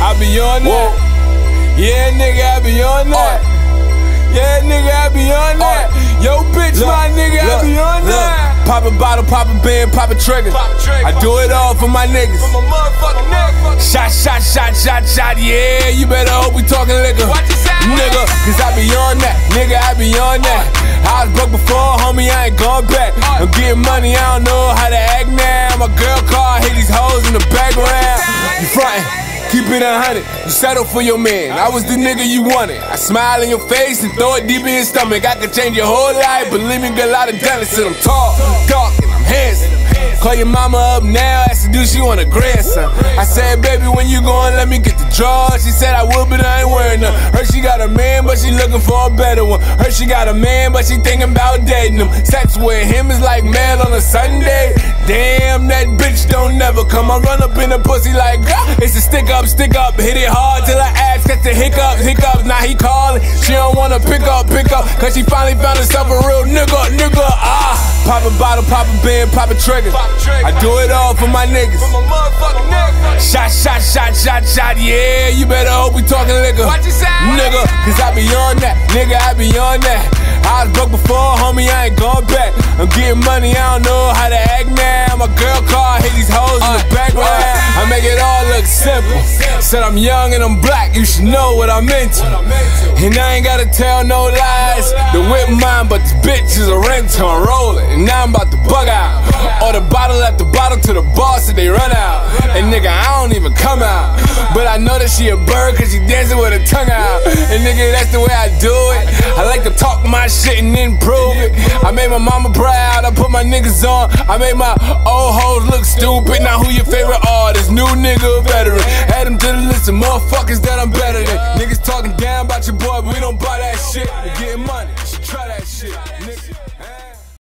I be on that. Yeah, nigga, I be on that. Yeah, nigga, I be on that. Yo, bitch, my nigga, I be on that. Pop a bottle, pop a band, pop a trigger. I do it all for my niggas. Shot, shot, shot, shot, shot. Yeah, you better hope we talking liquor. Nigga, cause I be on that. Nigga, I be on that. I was broke before, homie, I ain't going back. I'm getting money, I don't know how to act now. My girl car, hit these hoes in the background. You frontin', keep it 100, you settle for your man. I was the nigga you wanted. I smile in your face and throw it deep in your stomach. I could change your whole life, believe me, girl, I done done it. Said I'm tall, dark, and I'm handsome. Call your mama up now, ask her do she want a grandson. I said, baby, when you going, let me get the draw. She said I would, but I ain't wearing none. Heard she got a man, but she looking for a better one. Heard she got a man, but she thinking about dating him. Sex with him is like mail on a Sunday. Damn, that bitch don't never come. I run up in the pussy like, it's a stick up, hit it hard till her ass catch the hiccups. Now he calling, she don't wanna pick up, cause she finally found herself a real nigga. Pop a bottle, pop a band, pop a trigger. I do it all for my niggas. Shot, shot, shot, shot, shot. Yeah, you better hope we talking liquor. Nigga, cause I be on that. Nigga, I be on that. I was broke before, homie, I ain't going back. I'm getting money, I don't know how to act now. My girl car, hit these hoes in the background. I make it all look simple. Said I'm young and I'm black, you should know what I'm into. And I ain't gotta tell no lies. The whip mine, but this bitch is a rental. I'm rolling, and now I'm about to bug out. Order bottle after bottle to the boss and they run out. And nigga, I don't even come out. But I know that she a bird cause she dancing with her tongue out. And nigga, that's the way I do it. I like to talk my shit and improve it. I made my mama proud, I put my niggas on. I made my old hoes look stupid. Now who your favorite artist? New nigga, veteran. Add them to the list of motherfuckers that I'm better than. Niggas talking down about your boy, but we don't buy that shit. We're getting money, you should try that shit, nigga.